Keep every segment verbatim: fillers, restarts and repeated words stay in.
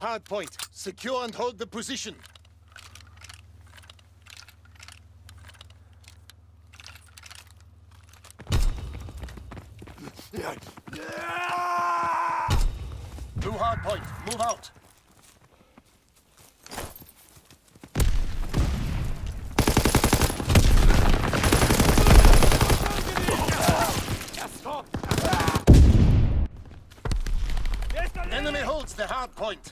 hard point. Secure and hold the position. Blue hard point. Move out. Enemy holds the hard point.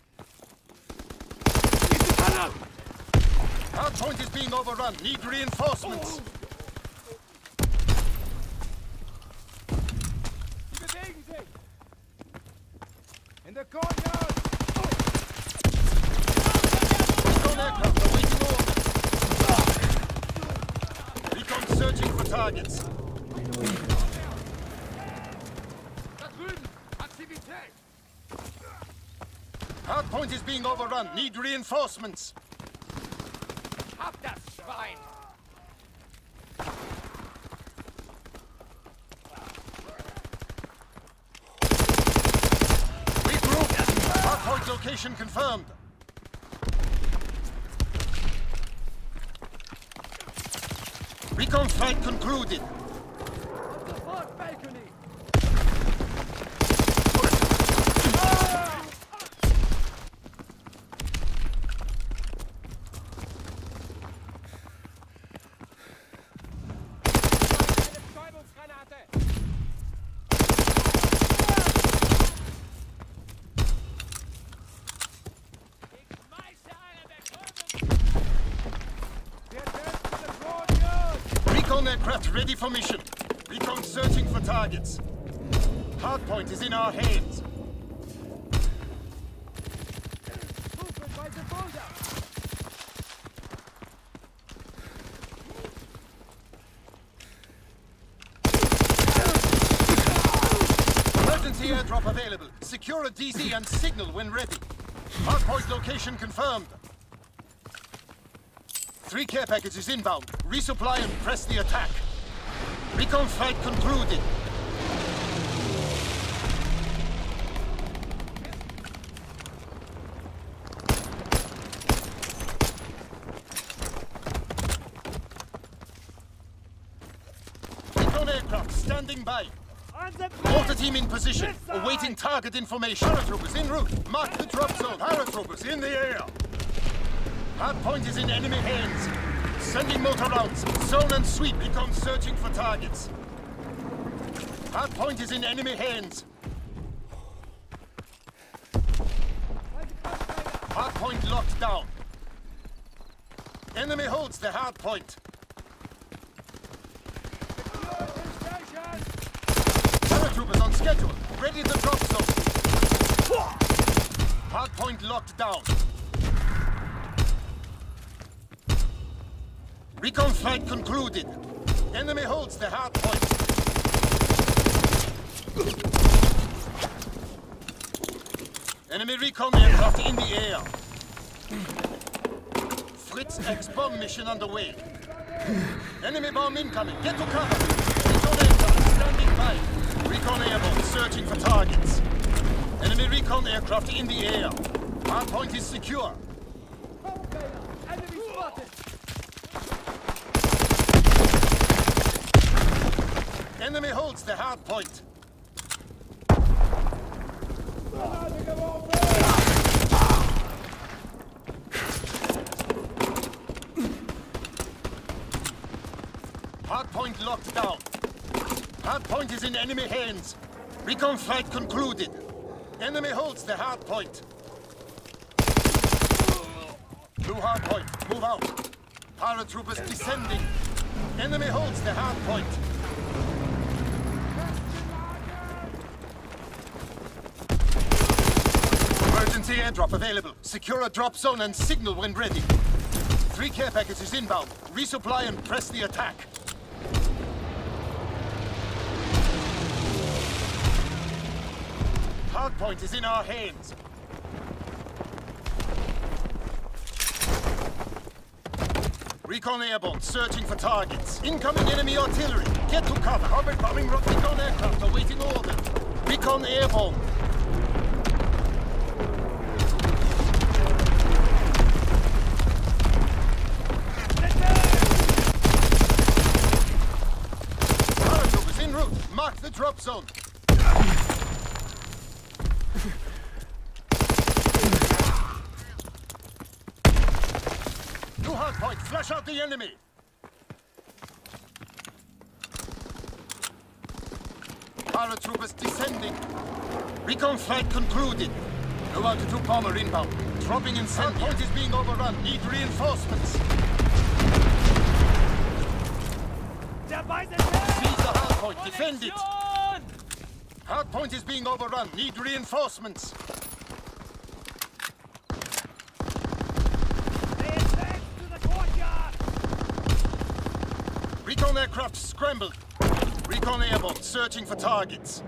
Hard point is being overrun. Need reinforcements. In the courtyard! Recon aircraft awaiting orders. Recon searching for targets. Da drüben! Aktivität! Hard point is being overrun. Need reinforcements. Hab das Schwein! Hardpoint location confirmed. Recon flight concluded. On the fourth balcony! Eine Betäubungsgranate! Recon aircraft ready for mission. Recon searching for targets. Hardpoint is in our hands. Movement by the boulder! Emergency airdrop available. Secure a D Z and signal when ready. Hardpoint location confirmed. Three care packages inbound. Resupply and press the attack. Recon flight concluded. Recon aircraft standing by. On the Mortar team in position, awaiting target information. Paratroopers en route. Mark the drop zone. Paratroopers in the air. Hardpoint is in enemy hands. Sending motor rounds. Zone and sweep. Recon searching for targets. Hardpoint is in enemy hands. Hardpoint locked down. Enemy holds the hardpoint. Paratroopers on schedule. Ready the drop zone. Hardpoint locked down. Recon flight concluded. Enemy holds the hard point. Enemy recon aircraft in the air. Fritz X bomb mission underway. Enemy bomb incoming. Get to cover. Recon aircraft standing by. Recon airborne searching for targets. Enemy recon aircraft in the air. Hardpoint is secure. Enemy spotted! Enemy holds the hard point. Hard point locked down. Hard point is in enemy hands. Recon flight concluded. Enemy holds the hard point. Blue hard point, move out. Paratroopers descending. Enemy holds the hard point. Emergency airdrop available. Secure a drop zone and signal when ready. Three care packages inbound. Resupply and press the attack. Hardpoint is in our hands. Recon airborne, searching for targets. Incoming enemy artillery. Get to cover. Hover bombing Recon aircraft awaiting orders. Recon airborne. flush out the enemy! Paratroopers descending. Recon flight concluded. No altitude bomber inbound. Dropping incendiary. Our point is being overrun. Need reinforcements. Der Weiße Herr! Seize the hard point. Defend it. Hard point is being overrun. Need reinforcements. They advance to the courtyard! Recon aircraft scrambled. Recon airborne searching for targets.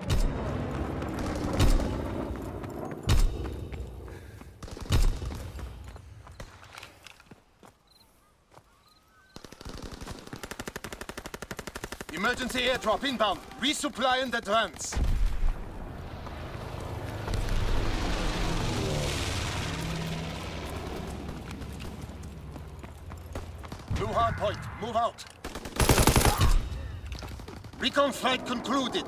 Emergency airdrop inbound. Resupply and advance. Blue hard point. Move out. Recon flight concluded.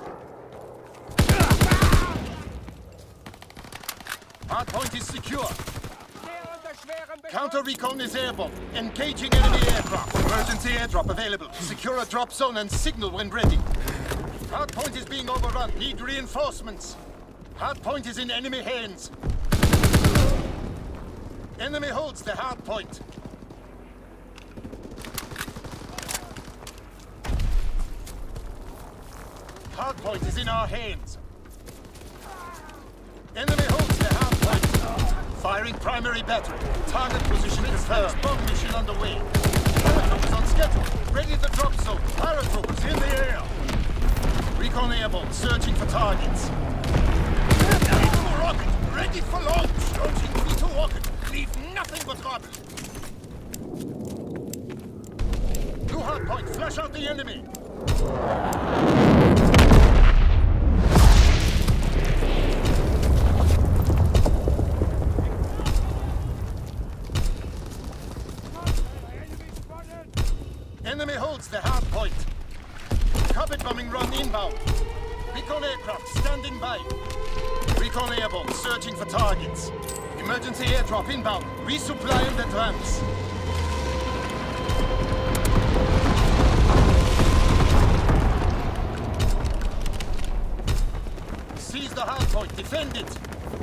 Hard point is secure. Counter recon is airborne. Engaging enemy aircraft. Emergency airdrop available. Secure a drop zone and signal when ready. Hard point is being overrun. Need reinforcements. Hard point is in enemy hands. Enemy holds the hard point. Hard point is in our hands. Enemy holds the hard point. Firing primary battery. Target position confirmed. Bomb mission underway. Paratroopers on schedule. Ready the drop zone. Paratroopers in the air. Recon airborne. Searching for targets. V two rocket. Ready for launch. Launching V two rocket. Leave nothing but rubble. New hard point. Flush out the enemy. Enemy holds the hard point. Carpet bombing run inbound. Recon aircraft standing by. Recon airborne searching for targets. Emergency airdrop inbound. Resupply and advance. Seize the hard point. Defend it.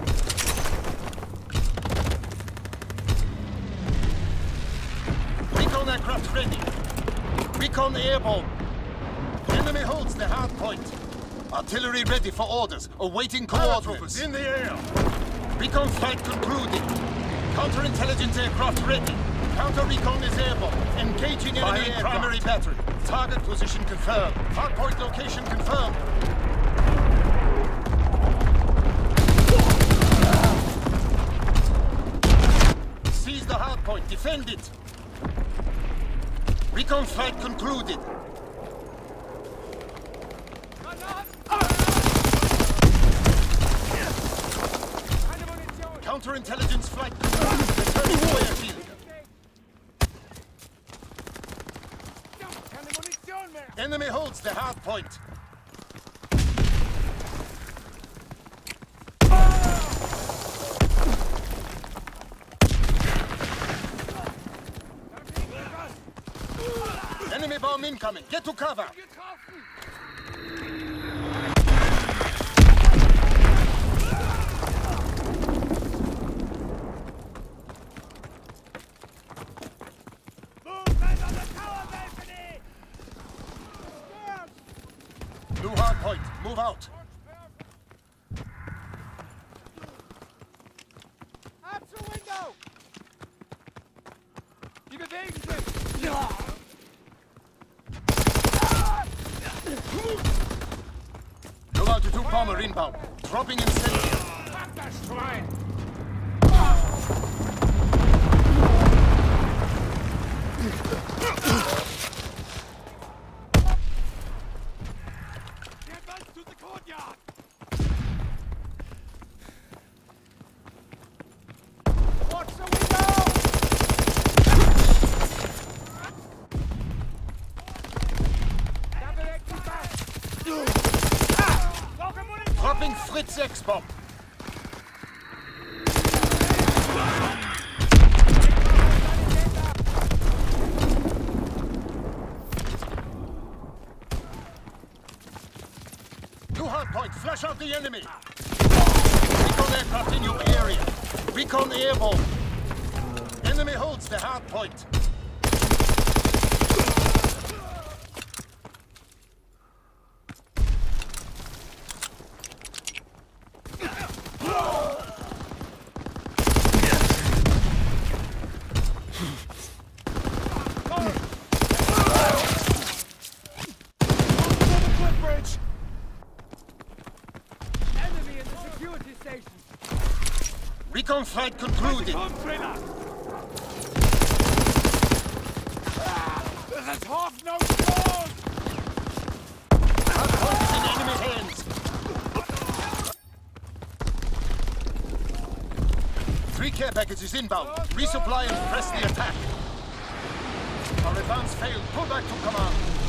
Recon aircraft ready. Recon airborne. Enemy holds the hard point. Artillery ready for orders, awaiting coordinates. In the air. Recon flight concluded. Counterintelligence aircraft ready. Counter recon is airborne. Engaging enemy aircraft. Primary battery. Target position confirmed. Hard point location confirmed. Seize the hard point. Defend it. Recon flight concluded. Counterintelligence flight concluded. Returning warrior field. Enemy holds the hard point. Enemy bomb incoming. Get to cover. New hard point. Move out. Ab zur Window! Die bewegen sich! Ja! No altitude bomber inbound. Dropping incendiary. Pack das Schwein! The advance to the courtyard! Watch the window! Double exit back! Dropping Fritz X-Bomb. Flush out the enemy! Recon aircraft in your area. Recon airborne. Enemy holds the hard point. Recon flight concluded. There's half no stone! Hard point is in enemy hands. Three care packages inbound. Resupply and press the attack. Our advance failed. Pull back to command.